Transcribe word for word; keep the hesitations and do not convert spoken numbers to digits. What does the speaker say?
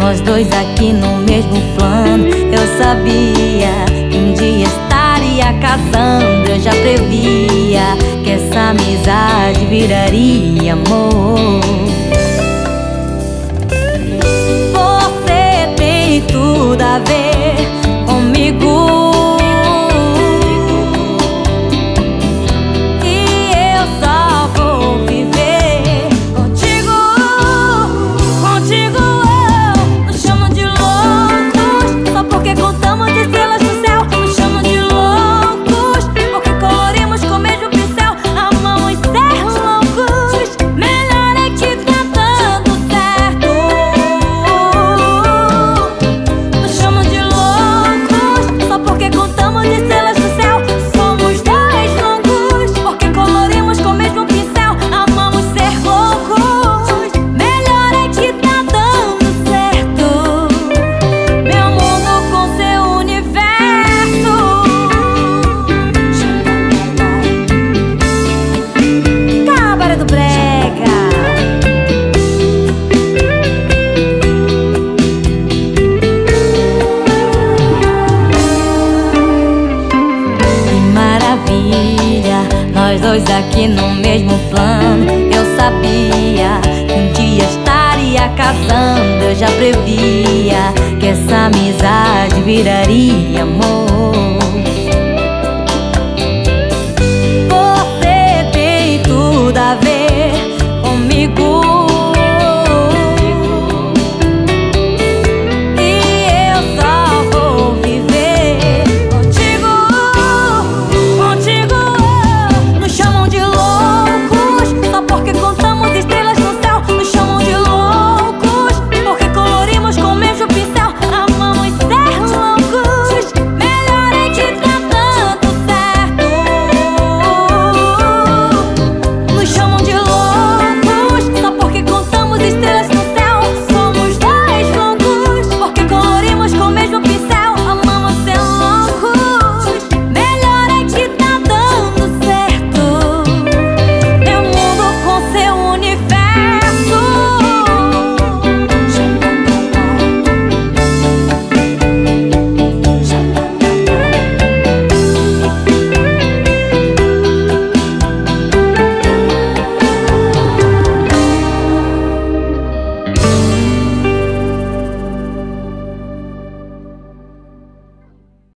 nós dois aqui no mesmo plano. Eu sabia que um dia estaria casando. Eu já previa que essa amizade viraria amor. Você tem tudo a ver comigo, nós dois aqui no mesmo plano. Eu sabia que um dia estaria casando. Eu já previa que essa amizade viraria amor.